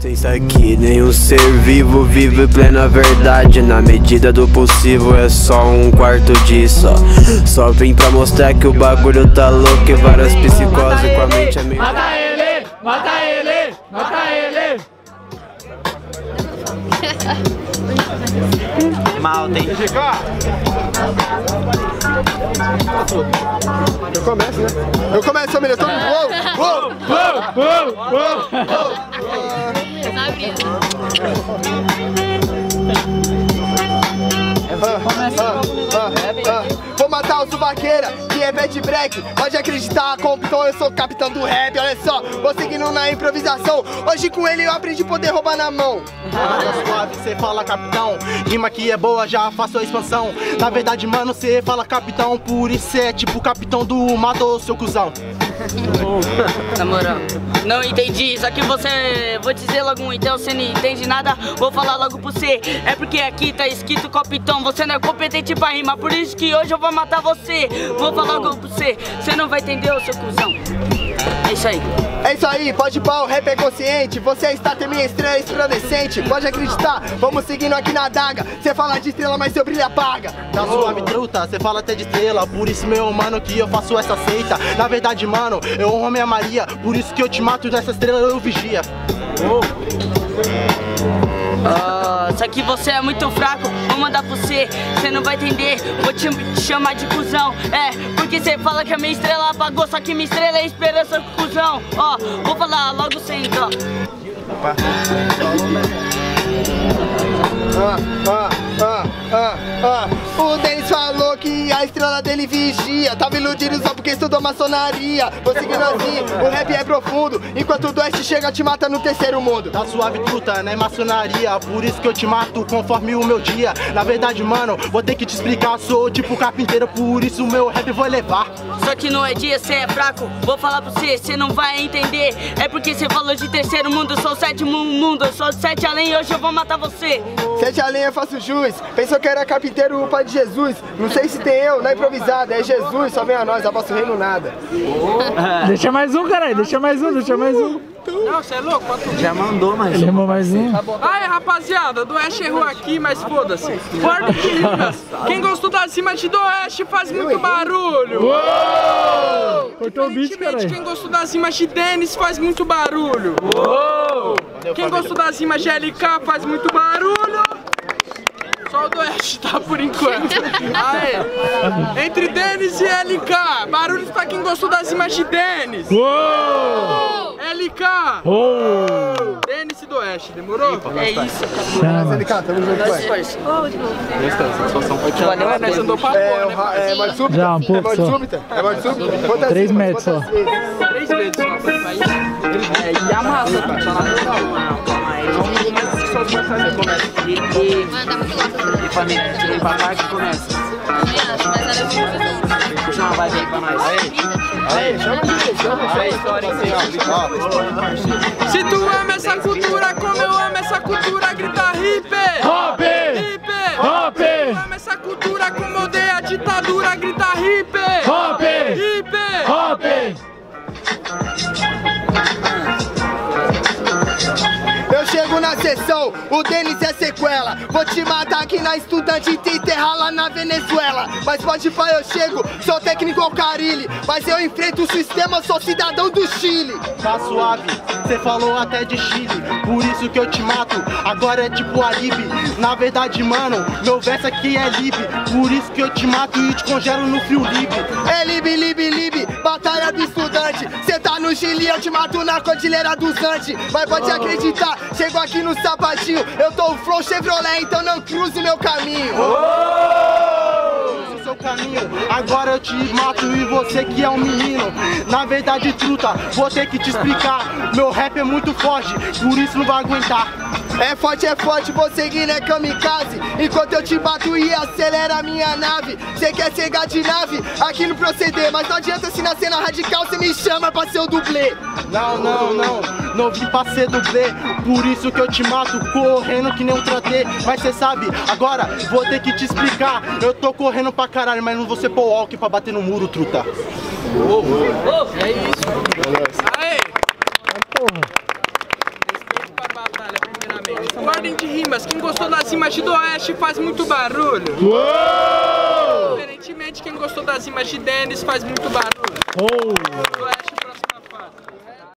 Pensa que nenhum ser vivo vive plena verdade. Na medida do possível é só um quarto disso. Só vim pra mostrar que o bagulho tá louco e várias psicoses com a mente é meio... Mata ele! Mata ele! Mata ele! Mal, tem GK. Eu começo, né? Eu começo, família. Todo mundo. Uou! Vou matar o subaqueira, que é Bad Black. Pode acreditar, Compton, eu sou o capitão do rap. Olha só, vou seguindo na improvisação. Hoje com ele eu aprendi a poder roubar na mão. Suave, cê fala capitão. Rima que é boa, já faço a expansão. Na verdade, mano, cê fala capitão. Por isso cê é tipo capitão do matou, seu cuzão. Na moral, não entendi, só que você... Vou dizer logo então, você não entende nada. Vou falar logo pra você. É porque aqui tá escrito capitão. Você não é competente pra rimar, por isso que hoje eu vou matar você. Vou falar logo pra você. Você não vai entender, ô seu cuzão. É isso aí. É isso aí, pode pá, o rap é consciente. Você está tem minha estrela resplandecente. Pode acreditar, vamos seguindo aqui na adaga. Cê fala de estrela, mas seu brilho apaga. Tá suave, truta, cê fala até de estrela. Por isso, meu mano, que eu faço essa seita. Na verdade, mano, eu honro minha Maria. Por isso que eu te mato nessa estrela, eu vigia. Só que você é muito fraco, vou mandar pra você, você não vai entender, vou te chamar de cuzão. É, porque você fala que a minha estrela apagou, só que minha estrela é esperança, cuzão. Ó, vou falar logo sem dó. O Denis falou que a estrela dele vigia. Tava iludido só porque estudou maçonaria. Vou seguindo assim, o rap é profundo. Enquanto o do oeste chega, te mata no terceiro mundo. Tá suave, truta, né, maçonaria. Por isso que eu te mato conforme o meu dia. Na verdade, mano, vou ter que te explicar. Sou tipo carpinteiro, por isso o meu rap vou levar. Só que não é dia, cê é fraco. Vou falar pra você, cê não vai entender. É porque cê falou de terceiro mundo, eu sou o sétimo mundo. Eu sou de 7 além e hoje eu vou matar você. 7 além eu faço jus. Pensou que era carpinteiro, o pai de Jesus. Não sei se tem eu, na improvisada. É Jesus, só vem a nós, a vosso reino nada. Deixa mais um, caralho. Deixa mais um, deixa mais um. Não, você é louco? Já mandou, mas... Ele rimou mais um. Aí, rapaziada, do Oeste errou aqui, mas foda-se. Ordem de rimas. Quem gostou das rimas de do Oeste faz muito barulho. Uou! Cortou o beat, caralho. Quem gostou das rimas de Denis faz muito barulho. Uou! Quem gostou das rimas de LK faz muito barulho. Só o do Oeste tá por enquanto. Aê. Entre Denis e LK, barulhos pra quem gostou das rimas de Denis. Uou! LK. Uou! Denis e do Oeste, demorou? É isso. LK, tamo junto, Valeu, nós andou pra fora, né? É morte súbita? Já, um pouco É morte só. súbita? É morte súbita? Quantas 3 vezes? metros só. 3 vezes só pra ir. E amassa, só na moral. Calma aí, não começa que só os batalhas. Começa aqui. Mano, tá muito louco. E pra mim, vem pra cá que começa. Também acho, mas era assim. Puxa uma vibe aí pra nós. Aí, chama A história em si, ó. Se tu ama essa cultura como eu amo essa cultura, grita hip! Hop! Hip! Hop! Se tu ama essa cultura como odeia a ditadura, grita hip! Hop! Hip! Hop! Eu chego na sessão, o Denis é sequela. Vou te matar aqui na estudante e te enterrar lá na Venezuela. Mas pode pá, eu chego, sou técnico ao Carilli. Mas eu enfrento o sistema, sou cidadão do Chile. Tá suave, cê falou até de Chile. Por isso que eu te mato, agora é tipo a Lib. Na verdade, mano, meu verso aqui é Lib. Por isso que eu te mato e te congelo no frio Lib. É Lib, batalha do estudante. Cê tá no Chile, eu te mato na Cordilheira dos Andes. Mas pode acreditar, chego aqui no sapatinho. Eu tô o flow Chevrolet, então não cruze meu caminho. Cruze o seu caminho, agora eu te mato e você que é um menino. Na verdade, truta, vou ter que te explicar. Meu rap é muito forte, por isso não vai aguentar. É forte, vou seguir, né, kamikaze. Enquanto eu te bato e acelera a minha nave. Cê quer cegar de nave aqui no proceder, mas não adianta se na cena radical cê me chama pra ser o dublê. Não vim pra ser dublê. Por isso que eu te mato, correndo que nem um tratê. Mas cê sabe, agora vou ter que te explicar. Eu tô correndo pra caralho, mas não vou ser Paul Walker pra bater no muro, truta. É isso. Aê! Porra. Respeito pra batalha. ordem de rimas. Quem gostou das rimas de do Oeste faz muito barulho. Diferentemente, quem gostou das rimas de Denis faz muito barulho.